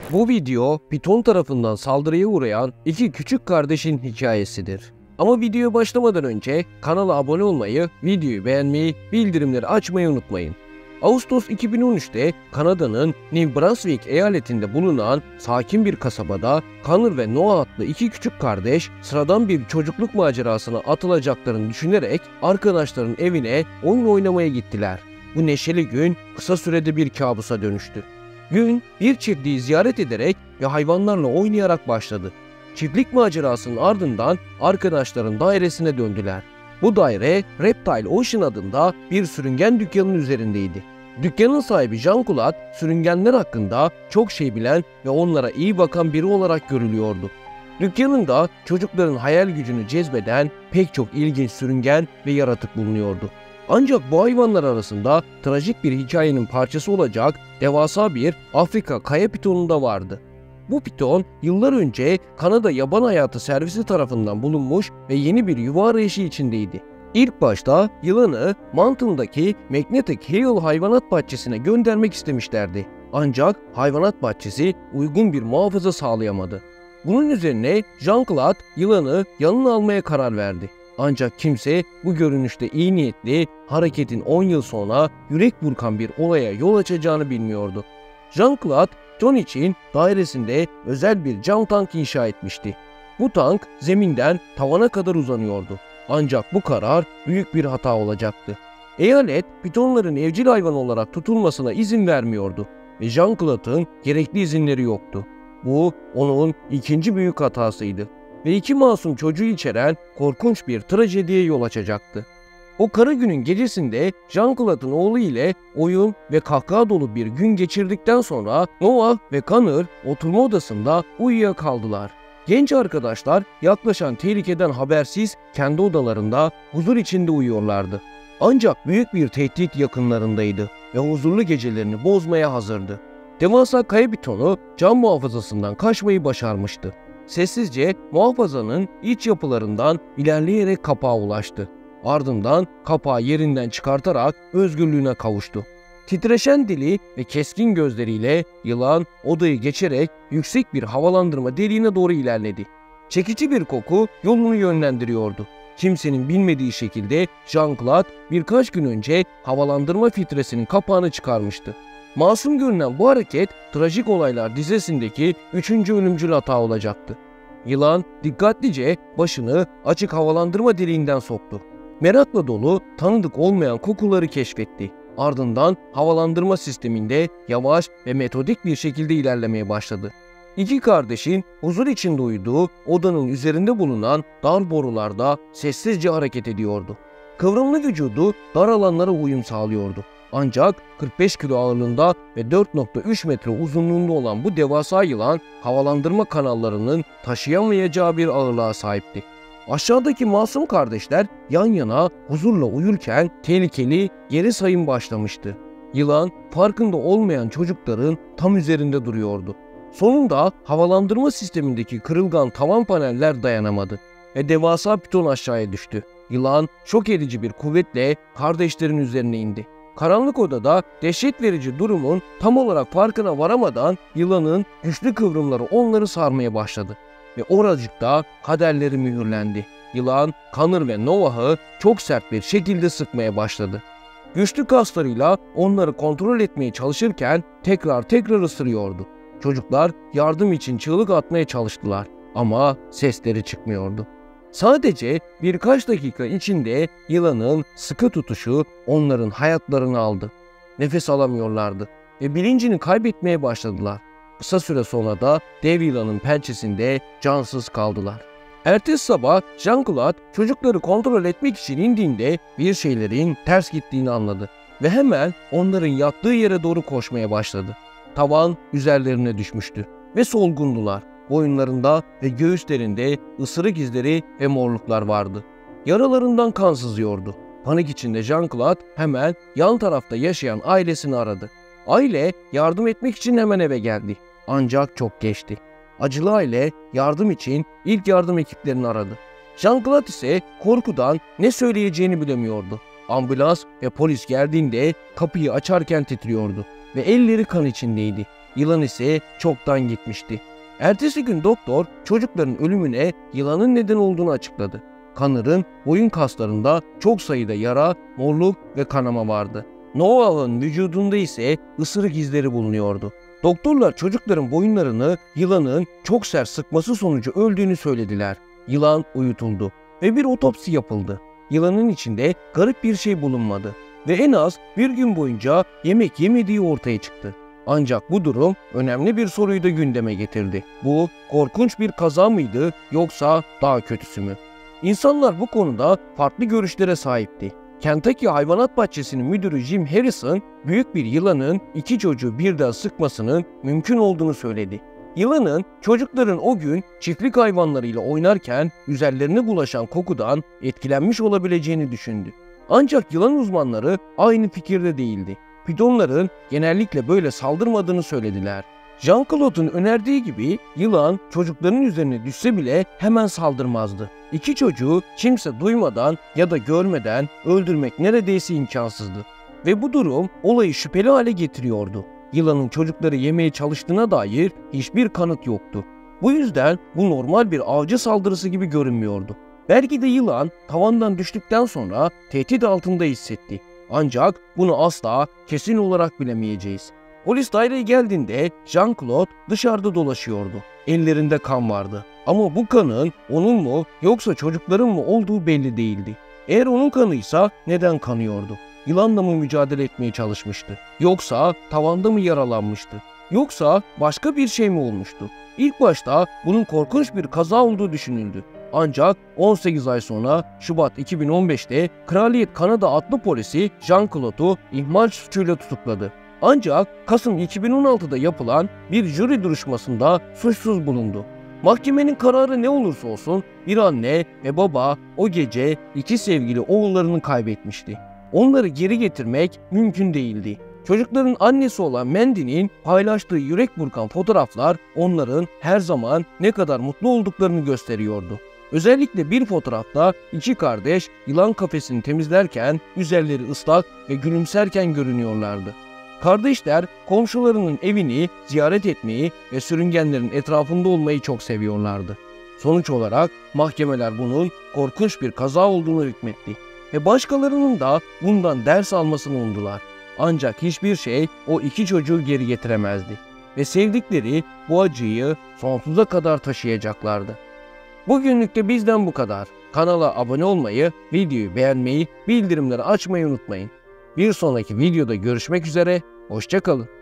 Bu video Piton tarafından saldırıya uğrayan iki küçük kardeşin hikayesidir. Ama videoya başlamadan önce kanala abone olmayı, videoyu beğenmeyi, bildirimleri açmayı unutmayın. Ağustos 2013'te Kanada'nın New Brunswick eyaletinde bulunan sakin bir kasabada Connor ve Noah adlı iki küçük kardeş sıradan bir çocukluk macerasına atılacaklarını düşünerek arkadaşlarının evine oyun oynamaya gittiler. Bu neşeli gün kısa sürede bir kabusa dönüştü. Gün bir çiftliği ziyaret ederek ve hayvanlarla oynayarak başladı. Çiftlik macerasının ardından arkadaşların dairesine döndüler. Bu daire Reptile Ocean adında bir sürüngen dükkanının üzerindeydi. Dükkanın sahibi Jean-Claude sürüngenler hakkında çok şey bilen ve onlara iyi bakan biri olarak görülüyordu. Dükkanında çocukların hayal gücünü cezbeden pek çok ilginç sürüngen ve yaratık bulunuyordu. Ancak bu hayvanlar arasında trajik bir hikayenin parçası olacak devasa bir Afrika kaya pitonu da vardı. Bu piton yıllar önce Kanada Yaban Hayatı Servisi tarafından bulunmuş ve yeni bir yuva arayışı içindeydi. İlk başta yılanı Mountain'daki Magnetic Hill hayvanat bahçesine göndermek istemişlerdi. Ancak hayvanat bahçesi uygun bir muhafaza sağlayamadı. Bunun üzerine Jean-Claude yılanı yanına almaya karar verdi. Ancak kimse bu görünüşte iyi niyetli hareketin 10 yıl sonra yürek burkan bir olaya yol açacağını bilmiyordu. Jean-Claude, John için dairesinde özel bir cam tank inşa etmişti. Bu tank zeminden tavana kadar uzanıyordu. Ancak bu karar büyük bir hata olacaktı. Eyalet, pitonların evcil hayvan olarak tutulmasına izin vermiyordu ve Jean-Claude'ın gerekli izinleri yoktu. Bu onun ikinci büyük hatasıydı ve iki masum çocuğu içeren korkunç bir trajediye yol açacaktı. O kara günün gecesinde Jean-Claude'ın oğlu ile oyun ve kahkaha dolu bir gün geçirdikten sonra Noah ve Connor oturma odasında uyuyakaldılar. Genç arkadaşlar yaklaşan tehlikeden habersiz kendi odalarında huzur içinde uyuyorlardı. Ancak büyük bir tehdit yakınlarındaydı ve huzurlu gecelerini bozmaya hazırdı. Devasa kaya pitonu cam muhafazasından kaçmayı başarmıştı. Sessizce muhafazanın iç yapılarından ilerleyerek kapağa ulaştı. Ardından kapağı yerinden çıkartarak özgürlüğüne kavuştu. Titreşen dili ve keskin gözleriyle yılan odayı geçerek yüksek bir havalandırma deliğine doğru ilerledi. Çekici bir koku yolunu yönlendiriyordu. Kimsenin bilmediği şekilde Jean-Claude birkaç gün önce havalandırma filtresinin kapağını çıkarmıştı. Masum görünen bu hareket trajik olaylar dizisindeki 3. ölümcül hata olacaktı. Yılan dikkatlice başını açık havalandırma deliğinden soktu. Merakla dolu tanıdık olmayan kokuları keşfetti. Ardından havalandırma sisteminde yavaş ve metodik bir şekilde ilerlemeye başladı. İki kardeşin huzur içinde uyuduğu odanın üzerinde bulunan dar borularda sessizce hareket ediyordu. Kıvrımlı vücudu dar alanlara uyum sağlıyordu. Ancak 45 kilo ağırlığında ve 4,3 metre uzunluğunda olan bu devasa yılan havalandırma kanallarının taşıyamayacağı bir ağırlığa sahipti. Aşağıdaki masum kardeşler yan yana huzurla uyurken tehlikeli geri sayım başlamıştı. Yılan farkında olmayan çocukların tam üzerinde duruyordu. Sonunda havalandırma sistemindeki kırılgan tavan paneller dayanamadı ve devasa piton aşağıya düştü. Yılan şok edici bir kuvvetle kardeşlerin üzerine indi. Karanlık odada dehşet verici durumun tam olarak farkına varamadan yılanın güçlü kıvrımları onları sarmaya başladı. Ve oracıkta kaderleri mühürlendi. Yılan, Connor ve Noah'ı çok sert bir şekilde sıkmaya başladı. Güçlü kaslarıyla onları kontrol etmeye çalışırken tekrar ısırıyordu. Çocuklar yardım için çığlık atmaya çalıştılar ama sesleri çıkmıyordu. Sadece birkaç dakika içinde yılanın sıkı tutuşu onların hayatlarını aldı. Nefes alamıyorlardı ve bilincini kaybetmeye başladılar. Kısa süre sonra da dev yılanın pençesinde cansız kaldılar. Ertesi sabah Jean-Claude çocukları kontrol etmek için indiğinde bir şeylerin ters gittiğini anladı ve hemen onların yattığı yere doğru koşmaya başladı. Tavan üzerlerine düşmüştü ve solgundular. Boyunlarında ve göğüslerinde ısırık izleri ve morluklar vardı. Yaralarından kan sızıyordu. Panik içinde Jean-Claude hemen yan tarafta yaşayan ailesini aradı. Aile yardım etmek için hemen eve geldi. Ancak çok geçti. Acılı aile yardım için ilk yardım ekiplerini aradı. Jean-Claude ise korkudan ne söyleyeceğini bilemiyordu. Ambulans ve polis geldiğinde kapıyı açarken titriyordu ve elleri kan içindeydi. yılan ise çoktan gitmişti. Ertesi gün doktor çocukların ölümüne yılanın neden olduğunu açıkladı. Connor'ın boyun kaslarında çok sayıda yara, morluk ve kanama vardı. Noah'ın vücudunda ise ısırık izleri bulunuyordu. Doktorlar çocukların boyunlarını yılanın çok sert sıkması sonucu öldüğünü söylediler. Yılan uyutuldu ve bir otopsi yapıldı. Yılanın içinde garip bir şey bulunmadı ve en az bir gün boyunca yemek yemediği ortaya çıktı. Ancak bu durum önemli bir soruyu da gündeme getirdi. Bu korkunç bir kaza mıydı yoksa daha kötüsü mü? İnsanlar bu konuda farklı görüşlere sahipti. Kentucky Hayvanat Bahçesi'nin müdürü Jim Harrison, büyük bir yılanın iki çocuğu birden sıkmasının mümkün olduğunu söyledi. Yılanın çocukların o gün çiftlik hayvanlarıyla oynarken üzerlerine bulaşan kokudan etkilenmiş olabileceğini düşündü. Ancak yılan uzmanları aynı fikirde değildi. Pitonların genellikle böyle saldırmadığını söylediler. Jean-Claude'un önerdiği gibi yılan çocukların üzerine düşse bile hemen saldırmazdı. İki çocuğu kimse duymadan ya da görmeden öldürmek neredeyse imkansızdı. Ve bu durum olayı şüpheli hale getiriyordu. Yılanın çocukları yemeye çalıştığına dair hiçbir kanıt yoktu. Bu yüzden bu normal bir avcı saldırısı gibi görünmüyordu. Belki de yılan tavandan düştükten sonra tehdit altında hissetti. Ancak bunu asla kesin olarak bilemeyeceğiz. Polis daireye geldiğinde Jean-Claude dışarıda dolaşıyordu. Ellerinde kan vardı. Ama bu kanın onun mu yoksa çocukların mı olduğu belli değildi. Eğer onun kanıysa neden kanıyordu? Yılanla mı mücadele etmeye çalışmıştı? Yoksa tavanda mı yaralanmıştı? Yoksa başka bir şey mi olmuştu? İlk başta bunun korkunç bir kaza olduğu düşünüldü. Ancak 18 ay sonra Şubat 2015'te Kraliyet Kanada adlı polisi Jean-Claude'u ihmal suçuyla tutukladı. Ancak Kasım 2016'da yapılan bir jüri duruşmasında suçsuz bulundu. Mahkemenin kararı ne olursa olsun bir anne ve baba o gece iki sevgili oğullarını kaybetmişti. Onları geri getirmek mümkün değildi. Çocukların annesi olan Mandy'nin paylaştığı yürek burkan fotoğraflar onların her zaman ne kadar mutlu olduklarını gösteriyordu. Özellikle bir fotoğrafta iki kardeş yılan kafesini temizlerken üzerleri ıslak ve gülümserken görünüyorlardı. Kardeşler komşularının evini ziyaret etmeyi ve sürüngenlerin etrafında olmayı çok seviyorlardı. Sonuç olarak mahkemeler bunun korkunç bir kaza olduğunu hükmetti ve başkalarının da bundan ders almasını umdular. Ancak hiçbir şey o iki çocuğu geri getiremezdi ve sevdikleri bu acıyı sonsuza kadar taşıyacaklardı. Bugünlük de bizden bu kadar. Kanala abone olmayı, videoyu beğenmeyi, bildirimleri açmayı unutmayın. Bir sonraki videoda görüşmek üzere, hoşça kalın.